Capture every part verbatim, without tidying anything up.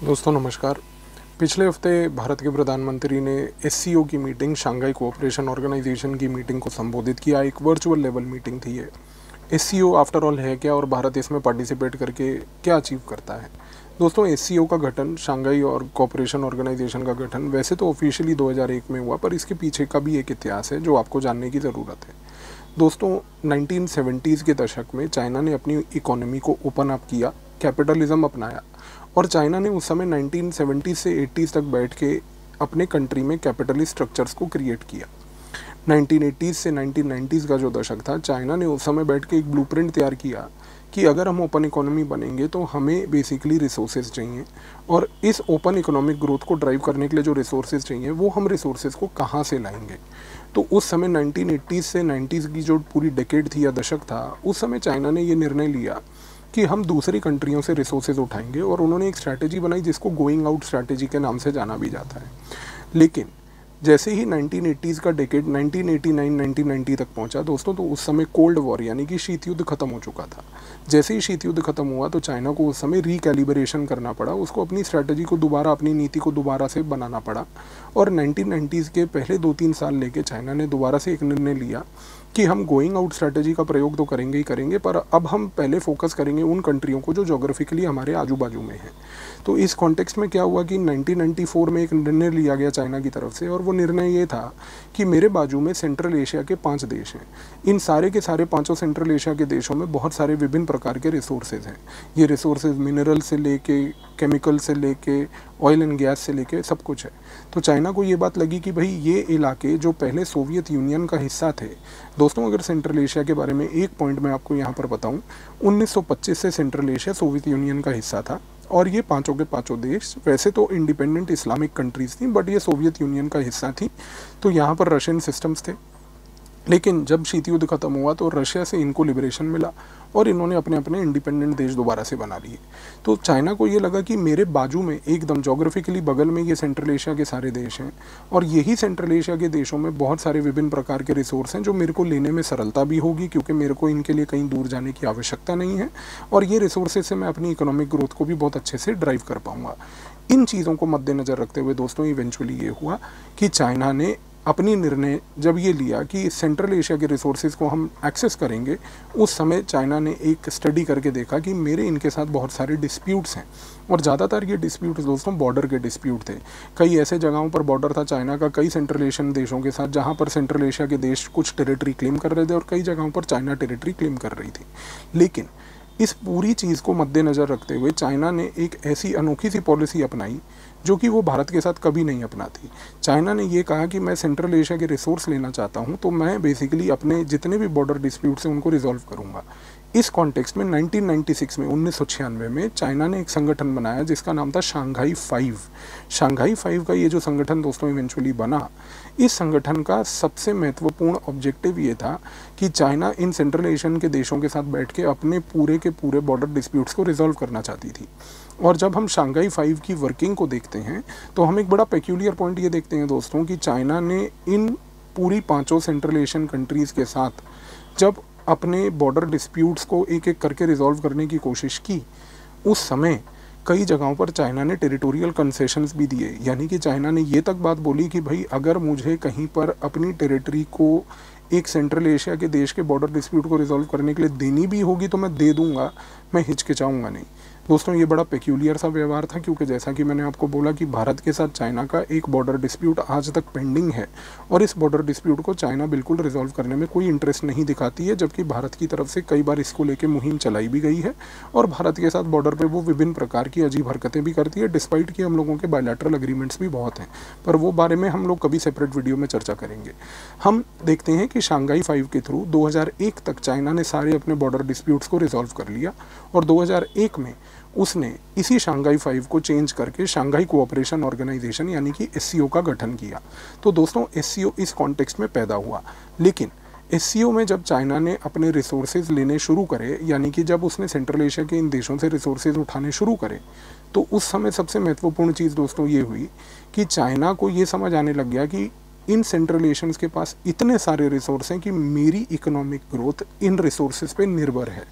दोस्तों नमस्कार। पिछले हफ्ते भारत के प्रधानमंत्री ने एससीओ की मीटिंग, शंघाई कोऑपरेशन ऑर्गेनाइजेशन की मीटिंग को संबोधित किया। एक वर्चुअल लेवल मीटिंग थी ये। एससीओ आफ्टर ऑल है क्या और भारत इसमें पार्टिसिपेट करके क्या अचीव करता है? दोस्तों, एससीओ का गठन, शंघाई और कोऑपरेशन ऑर्गेनाइजेशन का गठन वैसे तो ऑफिशियली दो हज़ार एक में हुआ, पर इसके पीछे का भी एक इतिहास है जो आपको जानने की ज़रूरत है। दोस्तों, नाइनटीन सेवेंटीज़ के दशक में चाइना ने अपनी इकोनॉमी को ओपन अप किया, कैपिटलिज्म अपनाया और चाइना ने उस समय नाइनटीन सेवेंटी से एटीज़ तक बैठ के अपने कंट्री में कैपिटलिस्ट स्ट्रक्चर्स को क्रिएट किया। नाइनटीन एटीज़ से नाइनटीन नाइंटीज़ का जो दशक था, चाइना ने उस समय बैठ के एक ब्लूप्रिंट तैयार किया कि अगर हम ओपन इकोनॉमी बनेंगे तो हमें बेसिकली रिसोर्सेज चाहिए और इस ओपन इकोनॉमिक ग्रोथ को ड्राइव करने के लिए जो रिसोर्सेज चाहिए वो हम रिसोर्सेज को कहाँ से लाएंगे। तो उस समय नाइनटीन एटीज़ से नाइंटीज़ की जो पूरी डेकेड थी या दशक था, उस समय चाइना ने ये निर्णय लिया कि हम दूसरी कंट्रियों से रिसोर्सेज उठाएंगे और उन्होंने एक स्ट्रैटेजी बनाई जिसको गोइंग आउट स्ट्रैटेजी के नाम से जाना भी जाता है। लेकिन जैसे ही नाइनटीन एटीज़ का decade nineteen eighty nine nineteen ninety तक पहुंचा दोस्तों, तो उस समय कोल्ड वॉर यानी कि शीत युद्ध खत्म हो चुका था। जैसे ही शीत युद्ध खत्म हुआ तो चाइना को उस समय रिकैलिब्रेशन करना पड़ा, उसको अपनी स्ट्रैटेजी को दोबारा, अपनी नीति को दोबारा से बनाना पड़ा। और नाइनटीन नाइंटीज़ के पहले दो तीन साल लेके चाइना ने दोबारा से एक निर्णय लिया कि हम गोइंग आउट स्ट्रैटेजी का प्रयोग तो करेंगे ही करेंगे, पर अब हम पहले फोकस करेंगे उन कंट्रियों को जो जोग्राफिकली हमारे आजू बाजू में हैं। तो इस कॉन्टेक्स्ट में क्या हुआ कि नाइनटीन नाइंटी फोर में एक निर्णय लिया गया चाइना की तरफ से, और वो निर्णय ये था कि मेरे बाजू में सेंट्रल एशिया के पाँच देश हैं। इन सारे के सारे पाँचों सेंट्रल एशिया के देशों में बहुत सारे विभिन्न प्रकार के रिसोर्सेज हैं। ये रिसोर्सेज मिनरल से लेके, केमिकल से लेके, ऑयल एंड गैस से लेके सब कुछ है। तो चाइना को ये बात लगी कि भाई ये इलाके जो पहले सोवियत यूनियन का हिस्सा थे, दोस्तों अगर सेंट्रल एशिया के बारे में एक पॉइंट मैं आपको यहाँ पर बताऊँ, उन्नीस सौ पच्चीस से सेंट्रल एशिया सोवियत यूनियन का हिस्सा था और ये पांचों के पांचों देश वैसे तो इंडिपेंडेंट इस्लामिक कंट्रीज़ थी, बट ये सोवियत यूनियन का हिस्सा थी। तो यहाँ पर रशियन सिस्टम्स थे। लेकिन जब शीत युद्ध खत्म हुआ तो रशिया से इनको लिबरेशन मिला और इन्होंने अपने अपने इंडिपेंडेंट देश दोबारा से बना लिए। तो चाइना को ये लगा कि मेरे बाजू में एकदम जोग्राफिकली बगल में ये सेंट्रल एशिया के सारे देश हैं और यही सेंट्रल एशिया के देशों में बहुत सारे विभिन्न प्रकार के रिसोर्स हैं जो मेरे को लेने में सरलता भी होगी, क्योंकि मेरे को इनके लिए कहीं दूर जाने की आवश्यकता नहीं है और ये रिसोर्सेज से मैं अपनी इकोनॉमिक ग्रोथ को भी बहुत अच्छे से ड्राइव कर पाऊँगा। इन चीज़ों को मद्देनज़र रखते हुए दोस्तों इवेंचुअली ये हुआ कि चाइना ने अपनी निर्णय जब ये लिया कि सेंट्रल एशिया के रिसोर्सेज को हम एक्सेस करेंगे, उस समय चाइना ने एक स्टडी करके देखा कि मेरे इनके साथ बहुत सारे डिस्प्यूट्स हैं और ज़्यादातर ये डिस्प्यूट्स दोस्तों बॉर्डर के डिस्प्यूट थे। कई ऐसे जगहों पर बॉर्डर था चाइना का कई सेंट्रल एशियन देशों के साथ, जहाँ पर सेंट्रल एशिया के देश कुछ टेरिटरी क्लेम कर रहे थे और कई जगहों पर चाइना टेरिटरी क्लेम कर रही थी। लेकिन इस पूरी चीज़ को मद्देनज़र रखते हुए चाइना ने एक ऐसी अनोखी सी पॉलिसी अपनाई जो कि वो भारत के साथ कभी नहीं अपनाती। चाइना ने ये कहा कि मैं सेंट्रल एशिया के रिसोर्स लेना चाहता हूँ, तो मैं बेसिकली अपने जितने भी बॉर्डर डिस्प्यूट्स हैं उनको रिजॉल्व करूँगा। इस कॉन्टेक्स्ट में नाइनटीन नाइंटी सिक्स में उन्नीस सौ छियानवे में चाइना ने एक संगठन बनाया जिसका नाम था शंघाई फाइव। शंघाई फाइव का ये जो संगठन दोस्तों इवेंचुअली बना, इस संगठन का सबसे महत्वपूर्ण ऑब्जेक्टिव ये था कि चाइना इन सेंट्रल एशियन के देशों के साथ बैठ के अपने पूरे के पूरे बॉर्डर डिस्प्यूट्स को रिजॉल्व करना चाहती थी। और जब हम शंघाई फाइव की वर्किंग को देखते हैं तो हम एक बड़ा पेक्यूलियर पॉइंट ये देखते हैं दोस्तों कि चाइना ने इन पूरी पाँचों सेंट्रल एशियन कंट्रीज़ के साथ जब अपने बॉर्डर डिस्प्यूट्स को एक एक करके रिजॉल्व करने की कोशिश की, उस समय कई जगहों पर चाइना ने टेरिटोरियल कंसेशंस भी दिए। यानी कि चाइना ने ये तक बात बोली कि भाई अगर मुझे कहीं पर अपनी टेरिटरी को एक सेंट्रल एशिया के देश के बॉर्डर डिस्प्यूट को रिजॉल्व करने के लिए देनी भी होगी तो मैं दे दूंगा, मैं हिचकिचाऊंगा नहीं। दोस्तों ये बड़ा पेक्यूलियर सा व्यवहार था, क्योंकि जैसा कि मैंने आपको बोला कि भारत के साथ चाइना का एक बॉर्डर डिस्प्यूट आज तक पेंडिंग है और इस बॉर्डर डिस्प्यूट को चाइना बिल्कुल रिजॉल्व करने में कोई इंटरेस्ट नहीं दिखाती है, जबकि भारत की तरफ से कई बार इसको लेकर मुहिम चलाई भी गई है और भारत के साथ बॉर्डर पर वो विभिन्न प्रकार की अजीब हरकतें भी करती है, डिस्पाइट कि हम लोगों के बायलैटरल एग्रीमेंट्स भी बहुत हैं, पर वो बारे में हम लोग कभी सेपरेट वीडियो में चर्चा करेंगे। हम देखते हैं कि शंघाई फाइव के थ्रू दो हज़ार एक तक चाइना ने सारे अपने बॉर्डर डिस्प्यूट्स को रिजॉल्व कर लिया और दो हज़ार एक में उसने इसी शंघाई फाइव को चेंज करके शंघाई कोऑपरेशन ऑर्गेनाइजेशन यानी कि एससीओ का गठन किया। तो दोस्तों एससीओ इस कॉन्टेक्स्ट में पैदा हुआ। लेकिन एससीओ में जब चाइना ने अपने रिसोर्सेज लेने शुरू करे, यानी कि जब उसने सेंट्रल एशिया के इन देशों से रिसोर्सेज उठाने शुरू करे, तो उस समय सबसे महत्वपूर्ण चीज़ दोस्तों ये हुई कि चाइना को ये समझ आने लग गया कि इन सेंट्रल एशियंस के पास इतने सारे रिसोर्स हैं कि मेरी इकोनॉमिक ग्रोथ इन रिसोर्सेज पे निर्भर है।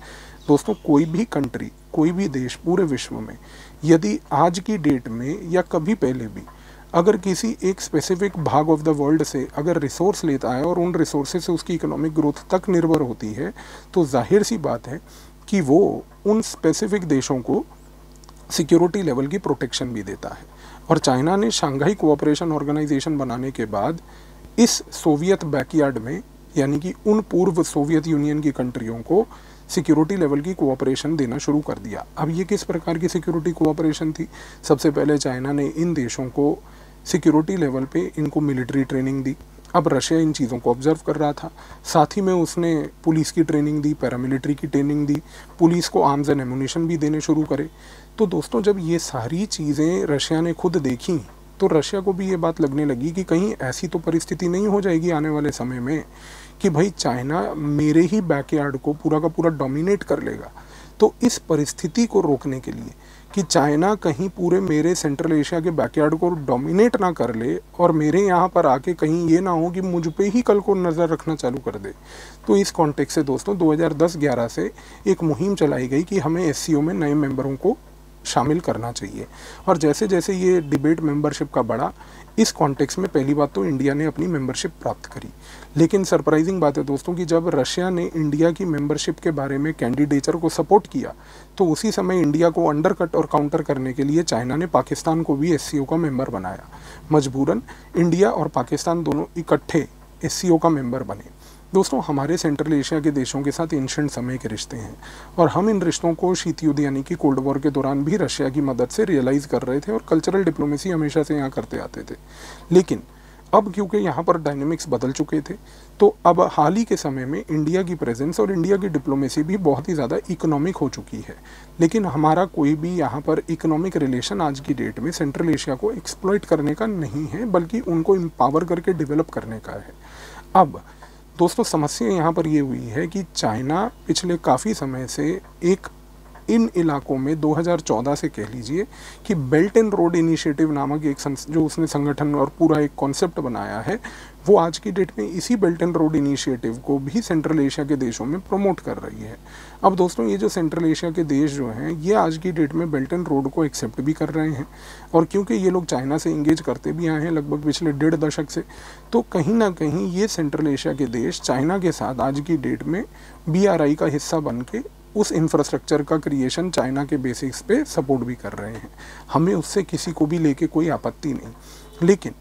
दोस्तों कोई भी कंट्री, कोई भी देश पूरे विश्व में यदि आज की डेट में या कभी पहले भी अगर किसी एक स्पेसिफिक भाग ऑफ द वर्ल्ड से अगर रिसोर्स लेता है और उन रिसोर्सेज से उसकी इकोनॉमिक ग्रोथ तक निर्भर होती है, तो जाहिर सी बात है कि वो उन स्पेसिफिक देशों को सिक्योरिटी लेवल की प्रोटेक्शन भी देता है। और चाइना ने शंघाई कोऑपरेशन ऑर्गेनाइजेशन बनाने के बाद इस सोवियत बैकयार्ड में, यानी कि उन पूर्व सोवियत यूनियन की कंट्रियों को सिक्योरिटी लेवल की कोऑपरेशन देना शुरू कर दिया। अब ये किस प्रकार की सिक्योरिटी कोऑपरेशन थी? सबसे पहले चाइना ने इन देशों को सिक्योरिटी लेवल पे इनको मिलिट्री ट्रेनिंग दी। अब रशिया इन चीज़ों को ऑब्जर्व कर रहा था, साथ ही में उसने पुलिस की ट्रेनिंग दी, पैरामिलिट्री की ट्रेनिंग दी, पुलिस को आर्म्स एंड एमुनिशन भी देने शुरू करे। तो दोस्तों जब ये सारी चीज़ें रशिया ने खुद देखी तो रशिया को भी ये बात लगने लगी कि कहीं ऐसी तो परिस्थिति नहीं हो जाएगी आने वाले समय में कि भाई चाइना मेरे ही बैकयार्ड को पूरा का पूरा डोमिनेट कर लेगा। तो इस परिस्थिति को रोकने के लिए कि चाइना कहीं पूरे मेरे सेंट्रल एशिया के बैकयार्ड को डोमिनेट ना कर ले और मेरे यहाँ पर आके कहीं ये ना हो कि मुझ पे ही कल को नज़र रखना चालू कर दे, तो इस कॉन्टेक्स्ट से दोस्तों दो हज़ार दस ग्यारह से एक मुहिम चलाई गई कि हमें एस सी ओ में नए मेंबरों को शामिल करना चाहिए। और जैसे जैसे ये डिबेट मेंबरशिप का बढ़ा, इस कॉन्टेक्स्ट में पहली बात तो इंडिया ने अपनी मेंबरशिप प्राप्त करी। लेकिन सरप्राइजिंग बात है दोस्तों कि जब रशिया ने इंडिया की मेंबरशिप के बारे में कैंडिडेचर को सपोर्ट किया, तो उसी समय इंडिया को अंडरकट और काउंटर करने के लिए चाइना ने पाकिस्तान को भी एस सी ओ का मेंबर बनाया। मजबूरन इंडिया और पाकिस्तान दोनों इकट्ठे एस सी ओ का मेंबर बने। दोस्तों हमारे सेंट्रल एशिया के देशों के साथ एंशिएंट समय के रिश्ते हैं और हम इन रिश्तों को शीत युद्ध यानी कि कोल्ड वॉर के दौरान भी रशिया की मदद से रियलाइज़ कर रहे थे और कल्चरल डिप्लोमेसी हमेशा से यहाँ करते आते थे। लेकिन अब क्योंकि यहाँ पर डायनेमिक्स बदल चुके थे, तो अब हाल ही के समय में इंडिया की प्रेजेंस और इंडिया की डिप्लोमेसी भी बहुत ही ज़्यादा इकोनॉमिक हो चुकी है। लेकिन हमारा कोई भी यहाँ पर इकोनॉमिक रिलेशन आज की डेट में सेंट्रल एशिया को एक्सप्लॉइट करने का नहीं है, बल्कि उनको एम्पावर करके डेवलप करने का है। अब दोस्तों समस्या यहाँ पर ये हुई है कि चाइना पिछले काफ़ी समय से एक इन इलाकों में दो हज़ार चौदह से कह लीजिए कि बेल्ट एंड रोड इनिशिएटिव नामक एक जो उसने संगठन और पूरा एक कॉन्सेप्ट बनाया है, वो आज की डेट में इसी बेल्ट एंड रोड इनिशिएटिव को भी सेंट्रल एशिया के देशों में प्रमोट कर रही है। अब दोस्तों ये जो सेंट्रल एशिया के देश जो हैं, ये आज की डेट में बेल्ट एंड रोड को एक्सेप्ट भी कर रहे हैं और क्योंकि ये लोग चाइना से इंगेज करते भी आए हैं लगभग पिछले डेढ़ दशक से, तो कहीं ना कहीं ये सेंट्रल एशिया के देश चाइना के साथ आज की डेट में बी आर आई का हिस्सा बन के उस इंफ्रास्ट्रक्चर का क्रिएशन चाइना के बेसिक्स पे सपोर्ट भी कर रहे हैं। हमें उससे किसी को भी लेके कोई आपत्ति नहीं। लेकिन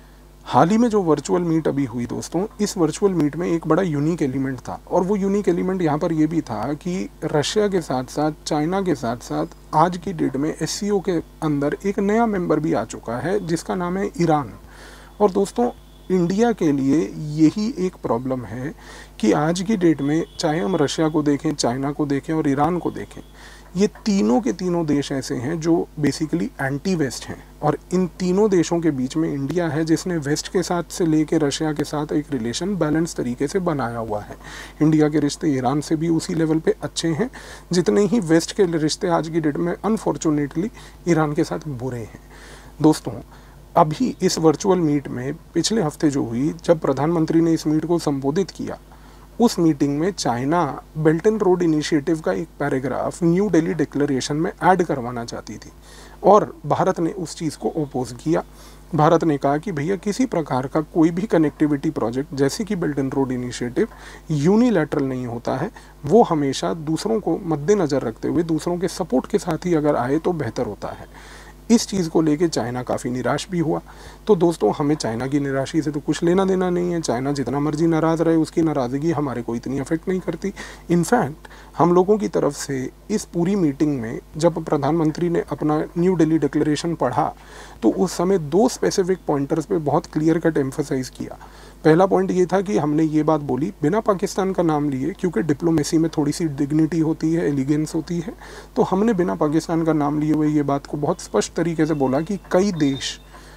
हाल ही में जो वर्चुअल मीट अभी हुई दोस्तों, इस वर्चुअल मीट में एक बड़ा यूनिक एलिमेंट था और वो यूनिक एलिमेंट यहाँ पर ये भी था कि रशिया के साथ साथ चाइना के साथ साथ आज की डेट में एस सी ओ के अंदर एक नया मेंबर भी आ चुका है जिसका नाम है ईरान। और दोस्तों इंडिया के लिए यही एक प्रॉब्लम है कि आज की डेट में चाहे हम रशिया को देखें, चाइना को देखें और ईरान को देखें, ये तीनों के तीनों देश ऐसे हैं जो बेसिकली एंटी वेस्ट हैं और इन तीनों देशों के बीच में इंडिया है जिसने वेस्ट के साथ से लेके रशिया के साथ एक रिलेशन बैलेंस तरीके से बनाया हुआ है। इंडिया के रिश्ते ईरान से भी उसी लेवल पे अच्छे हैं जितने ही वेस्ट के रिश्ते आज की डेट में अनफॉर्चुनेटली ईरान के साथ बुरे हैं। दोस्तों अभी इस वर्चुअल मीट में पिछले हफ्ते जो हुई, जब प्रधानमंत्री ने इस मीट को संबोधित किया, उस मीटिंग में China belt and road initiative का एक पैराग्राफ न्यू दिल्ली डिक्लेरेशन में ऐड करवाना चाहती थी और भारत ने उस चीज़ को ओपोज किया। भारत ने कहा कि भैया किसी प्रकार का कोई भी कनेक्टिविटी प्रोजेक्ट जैसे कि belt and road initiative unilateral नहीं होता है, वो हमेशा दूसरों को मद्देनज़र रखते हुए दूसरों के सपोर्ट के साथ ही अगर आए तो बेहतर होता है। इस चीज़ को लेके चाइना काफ़ी निराश भी हुआ। तो दोस्तों हमें चाइना की निराशी से तो कुछ लेना देना नहीं है, चाइना जितना मर्जी नाराज़ रहे, उसकी नाराज़गी हमारे को इतनी अफेक्ट नहीं करती। इनफैक्ट हम लोगों की तरफ से इस पूरी मीटिंग में जब प्रधानमंत्री ने अपना न्यू दिल्ली डिक्लेरेशन पढ़ा तो उस समय दो स्पेसिफिक पॉइंटर्स पे बहुत क्लियर कट एम्फसाइज़ किया। पहला पॉइंट ये था कि हमने ये बात बोली बिना पाकिस्तान का नाम लिए, क्योंकि डिप्लोमेसी में थोड़ी सी डिग्निटी होती है, एलिगेंस होती है, तो हमने बिना पाकिस्तान का नाम लिए हुए ये बात को बहुत स्पष्ट तरीके से बोला कि कई देश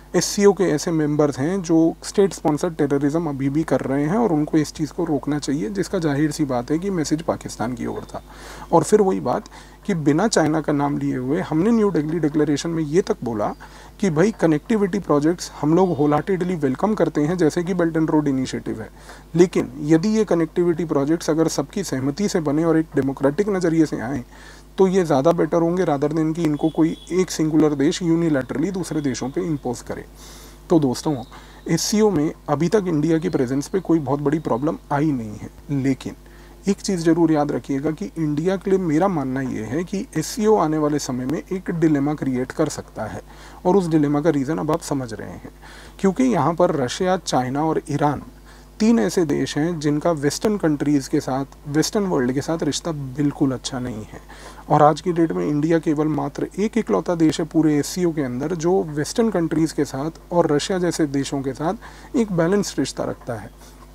एससीओ के ऐसे मेंबर्स हैं जो स्टेट स्पॉन्सर्ड टेररिज्म अभी भी कर रहे हैं और उनको इस चीज़ को रोकना चाहिए, जिसका जाहिर सी बात है कि मैसेज पाकिस्तान की ओर था। और फिर वही बात कि बिना चाइना का नाम लिए हुए हमने न्यू दिल्ली डिक्लेरेशन में ये तक बोला कि भाई कनेक्टिविटी प्रोजेक्ट्स हम लोग होल हार्टेडली वेलकम करते हैं, जैसे कि बेल्ट एंड रोड इनिशिएटिव है, लेकिन यदि ये कनेक्टिविटी प्रोजेक्ट्स अगर सबकी सहमति से बने और एक डेमोक्रेटिक नज़रिए से आएँ तो ये ज़्यादा बेटर होंगे रादर देन कि इनको कोई एक सिंगुलर देश यूनिलैटरली दूसरे देशों पे इम्पोज करे। तो दोस्तों, एससीओ में अभी तक इंडिया की प्रेजेंस पे कोई बहुत बड़ी प्रॉब्लम आई नहीं है, लेकिन एक चीज़ ज़रूर याद रखिएगा कि इंडिया के लिए मेरा मानना ये है कि एससीओ आने वाले समय में एक डिलेमा क्रिएट कर सकता है, और उस डिलेमा का रीज़न अब आप समझ रहे हैं, क्योंकि यहाँ पर रशिया, चाइना और ईरान तीन ऐसे देश हैं जिनका वेस्टर्न कंट्रीज़ के साथ, वेस्टर्न वर्ल्ड के साथ रिश्ता बिल्कुल अच्छा नहीं है। और आज की डेट में इंडिया केवल मात्र एक इकलौता देश है पूरे एससीओ के अंदर जो वेस्टर्न कंट्रीज़ के साथ और रशिया जैसे देशों के साथ एक बैलेंस्ड रिश्ता रखता है।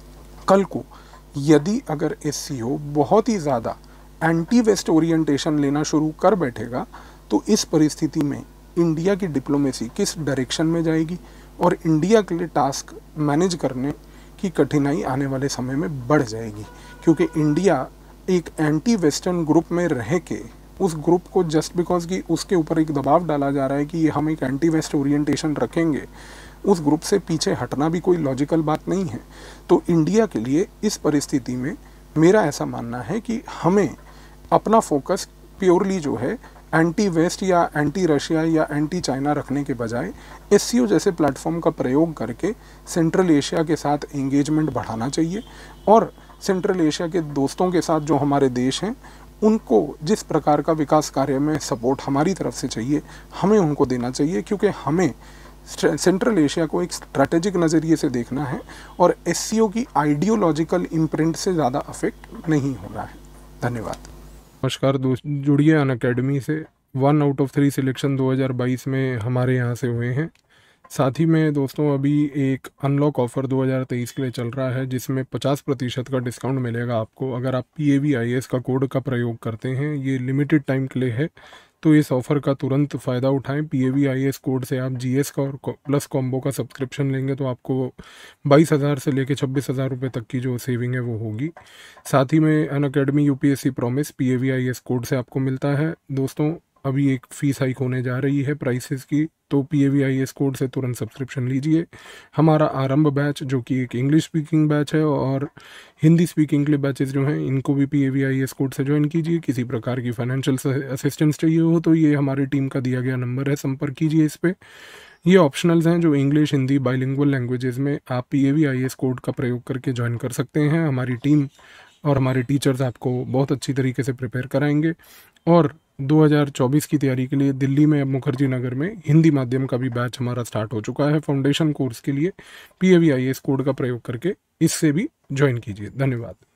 कल को यदि अगर एससीओ बहुत ही ज़्यादा एंटी वेस्ट ओरिएंटेशन लेना शुरू कर बैठेगा तो इस परिस्थिति में इंडिया की डिप्लोमेसी किस डायरेक्शन में जाएगी और इंडिया के लिए टास्क मैनेज करने की कठिनाई आने वाले समय में बढ़ जाएगी, क्योंकि इंडिया एक एंटी वेस्टर्न ग्रुप में रह के उस ग्रुप को जस्ट बिकॉज कि उसके ऊपर एक दबाव डाला जा रहा है कि हम एक एंटी वेस्ट ओरिएंटेशन रखेंगे, उस ग्रुप से पीछे हटना भी कोई लॉजिकल बात नहीं है। तो इंडिया के लिए इस परिस्थिति में मेरा ऐसा मानना है कि हमें अपना फोकस प्योरली जो है एंटी वेस्ट या एंटी रशिया या एंटी चाइना रखने के बजाय एससीओ जैसे प्लेटफॉर्म का प्रयोग करके सेंट्रल एशिया के साथ एंगेजमेंट बढ़ाना चाहिए, और सेंट्रल एशिया के दोस्तों के साथ जो हमारे देश हैं उनको जिस प्रकार का विकास कार्य में सपोर्ट हमारी तरफ से चाहिए हमें उनको देना चाहिए, क्योंकि हमें सेंट्रल एशिया को एक स्ट्रैटेजिक नज़रिए से देखना है और एससीओ की आइडियोलॉजिकल इम्प्रिंट से ज़्यादा अफेक्ट नहीं होना है। धन्यवाद। नमस्कार दोस्त, जुड़िए अनअकैडमी से। One out of three selection दो हज़ार बाईस में हमारे यहाँ से हुए हैं। साथ ही में दोस्तों अभी एक अनलॉक ऑफ़र दो हज़ार तेईस के लिए चल रहा है जिसमें पचास प्रतिशत का डिस्काउंट मिलेगा आपको अगर आप P A V I S का कोड का प्रयोग करते हैं। ये लिमिटेड टाइम के लिए है, तो इस ऑफ़र का तुरंत फ़ायदा उठाएं। P A V I S code से आप जी एस का और प्लस कॉम्बो का सब्सक्रिप्शन लेंगे तो आपको बाईस हज़ार से लेकर छब्बीस हज़ार रुपये तक की जो सेविंग है वो होगी। साथ ही में Unacademy U P S C promise P A V I S code से आपको मिलता है। दोस्तों अभी एक फ़ीस हाइक होने जा रही है प्राइसेस की, तो P A V I S code से तुरंत सब्सक्रिप्शन लीजिए। हमारा आरंभ बैच जो कि एक इंग्लिश स्पीकिंग बैच है और हिंदी स्पीकिंग के लिए बैचेस जो हैं इनको भी P A V I S code से ज्वाइन कीजिए। किसी प्रकार की फाइनेंशियल असिस्टेंस चाहिए हो तो ये हमारी टीम का दिया गया नंबर है, संपर्क कीजिए इस पर। ये ऑप्शनल्स हैं जो इंग्लिश, हिंदी, बाइलिंगुअल लैंग्वेजेस में आप P A V I S code का प्रयोग करके ज्वाइन कर सकते हैं। हमारी टीम और हमारे टीचर्स आपको बहुत अच्छी तरीके से प्रिपेयर कराएंगे। और दो हज़ार चौबीस की तैयारी के लिए दिल्ली में अब मुखर्जी नगर में हिंदी माध्यम का भी बैच हमारा स्टार्ट हो चुका है। फाउंडेशन कोर्स के लिए P A V I S code का प्रयोग करके इससे भी ज्वाइन कीजिए। धन्यवाद।